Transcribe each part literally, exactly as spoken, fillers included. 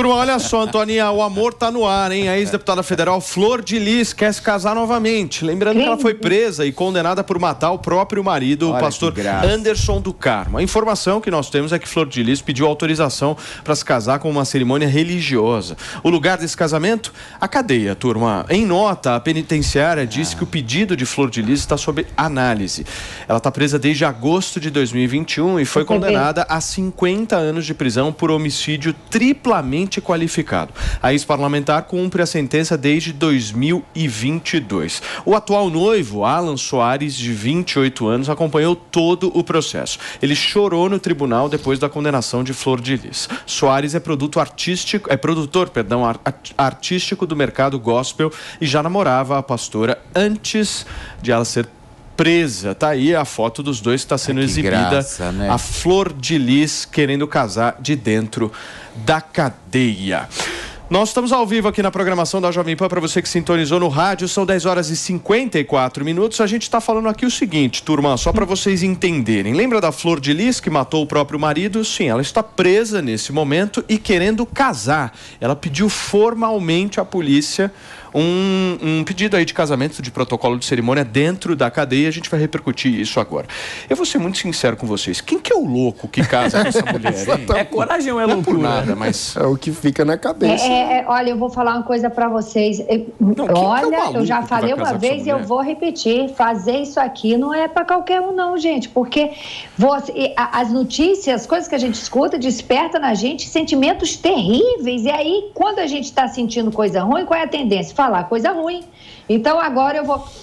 Turma, olha só, Antoninha, o amor tá no ar, hein? A ex-deputada federal Flor de Lis quer se casar novamente. Lembrando que ela foi presa e condenada por matar o próprio marido, olha, o pastor Anderson do Carmo. A informação que nós temos é que Flor de Lis pediu autorização para se casar com uma cerimônia religiosa. O lugar desse casamento? A cadeia, turma. Em nota, a penitenciária disse ah. que o pedido de Flor de Lis está sob análise. Ela está presa desde agosto de dois mil e vinte e um e foi condenada a cinquenta anos de prisão por homicídio triplamente qualificado. A ex-parlamentar cumpre a sentença desde dois mil e vinte e dois. O atual noivo, Alan Soares, de vinte e oito anos, acompanhou todo o processo. Ele chorou no tribunal depois da condenação de Flor de Lis. Soares é produto artístico, é produtor, perdão, artístico do mercado gospel e já namorava a pastora antes de ela ser presa. Tá aí a foto dos dois que está sendo Ai, que exibida. Graça, né? A Flor de Lis querendo casar de dentro da cadeia. Nós estamos ao vivo aqui na programação da Jovem Pan, para você que sintonizou no rádio, são dez horas e cinquenta e quatro minutos. A gente está falando aqui o seguinte, turma, só para vocês entenderem. Lembra da Flor de Lis, que matou o próprio marido? Sim, ela está presa nesse momento e querendo casar. Ela pediu formalmente à polícia um, um pedido aí de casamento, de protocolo de cerimônia dentro da cadeia. A gente vai repercutir isso agora. Eu vou ser muito sincero com vocês. Quem que é o louco que casa com essa mulher, hein? É coragem ou é loucura? Não é por nada, mas... É o que fica na cabeça. É, é, olha, eu vou falar uma coisa pra vocês. Não, olha, é eu já falei uma vez e eu vou repetir. Fazer isso aqui não é pra qualquer um não, gente. Porque você, as notícias, as coisas que a gente escuta, desperta na gente sentimentos terríveis. E aí, quando a gente tá sentindo coisa ruim, qual é a tendência? Falar coisa ruim. Então, agora eu vou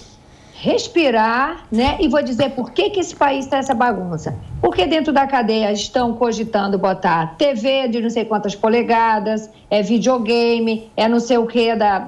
respirar, né? E vou dizer por que que esse país está essa bagunça. Porque dentro da cadeia estão cogitando botar T V de não sei quantas polegadas, é videogame, é não sei o que da,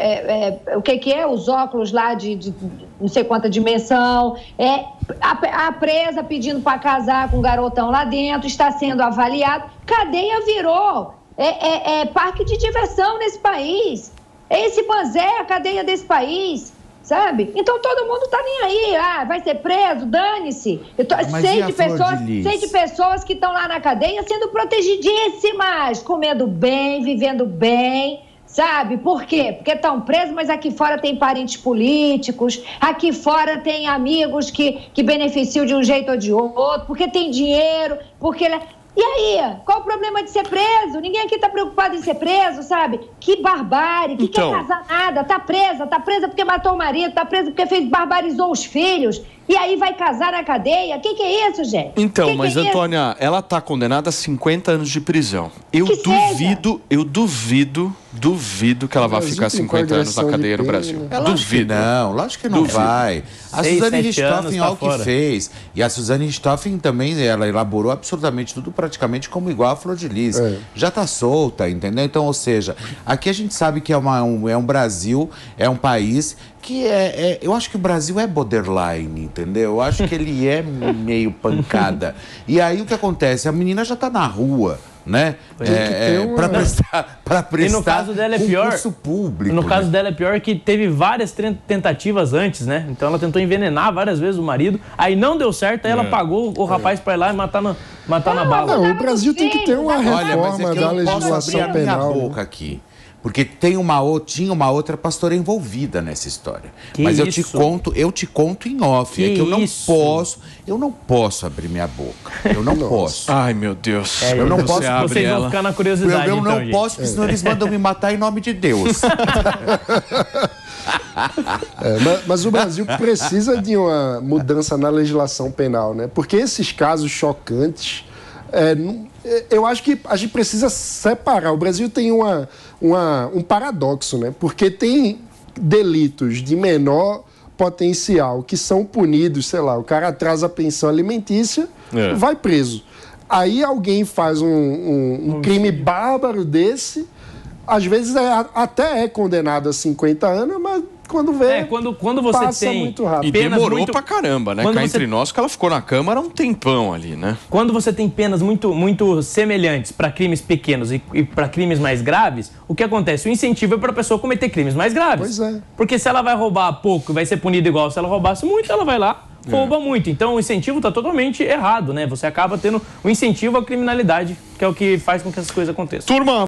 é, é, o que que é os óculos lá de, de não sei quanta dimensão, é a, a presa pedindo para casar com um garotão lá dentro, está sendo avaliado. Cadeia virou é, é, é parque de diversão nesse país. Esse banzé, a cadeia desse país. Sabe? Então todo mundo tá nem aí. Ah, vai ser preso, dane-se. Eu tô, sei, de pessoas, de sei de pessoas que estão lá na cadeia sendo protegidíssimas, comendo bem, vivendo bem, sabe? Por quê? Porque estão presos, mas aqui fora tem parentes políticos, aqui fora tem amigos que, que beneficiam de um jeito ou de outro, porque tem dinheiro, porque... E aí, qual o problema de ser preso? Ninguém aqui tá preocupado em ser preso, sabe? Que barbárie, que então... quer casar nada, tá presa, tá presa porque matou o marido, tá presa porque fez, barbarizou os filhos, e aí vai casar na cadeia? Que que é isso, gente? Então, que mas que é Antônia, isso? Ela tá condenada a cinquenta anos de prisão. Eu que duvido, seja. eu duvido, duvido que ela vá ficar cinquenta anos na cadeia no Brasil. É duvido. Não, lógico que não duvido. vai. A Seis, Suzane tá Richthofen, olha o que fora. fez. E a Suzane Richthofen também, ela elaborou absolutamente tudo praticamente como igual a Flor de Lis. É. Já tá solta, entendeu? Então, ou seja, aqui a gente sabe que é, uma, um, é um Brasil, é um país que é, é... Eu acho que o Brasil é borderline, entendeu? Eu acho que ele é meio pancada. E aí o que acontece? A menina já tá na rua, né? É, é, uma... Para prestar, pra prestar e no caso dela é pior, concurso público. No caso né? dela é pior que teve várias tentativas antes, né? Então ela tentou envenenar várias vezes o marido, aí não deu certo, aí ela é. pagou o rapaz para ir lá e matar na, matar não, na bala. Não, o Brasil tem que ter uma reforma Olha, mas é que da eu não posso legislação abrir a minha penal. boca aqui. Porque tem uma, tinha uma outra pastora envolvida nessa história. Que Mas eu isso? te conto, eu te conto em off. Que é que eu não isso? posso, eu não posso abrir minha boca. Eu não posso. Ai, meu Deus. É, eu não você posso. Abre Vocês ela. vão ficar na curiosidade. Eu, eu então, não gente. posso, porque senão eles mandam me matar em nome de Deus. É, mas, mas o Brasil precisa de uma mudança na legislação penal, né? Porque esses casos chocantes, é, não, eu acho que a gente precisa separar. O Brasil tem uma, uma, um paradoxo, né? Porque tem delitos de menor potencial que são punidos, sei lá, o cara atrasa a pensão alimentícia, é. vai preso. Aí alguém faz um, um, um crime bárbaro desse, às vezes é, até é condenado a cinquenta anos, mas quando vê, é, quando, quando você passa tem muito rápido. E demorou muito... pra caramba, né? Quando Cá você... entre nós, que ela ficou na Câmara um tempão ali, né? Quando você tem penas muito, muito semelhantes para crimes pequenos e, e para crimes mais graves, o que acontece? O incentivo é para a pessoa cometer crimes mais graves. Pois é. Porque se ela vai roubar pouco e vai ser punida igual se ela roubasse muito, ela vai lá, rouba é. muito. Então o incentivo está totalmente errado, né? Você acaba tendo um incentivo à criminalidade, que é o que faz com que essas coisas aconteçam. Turma,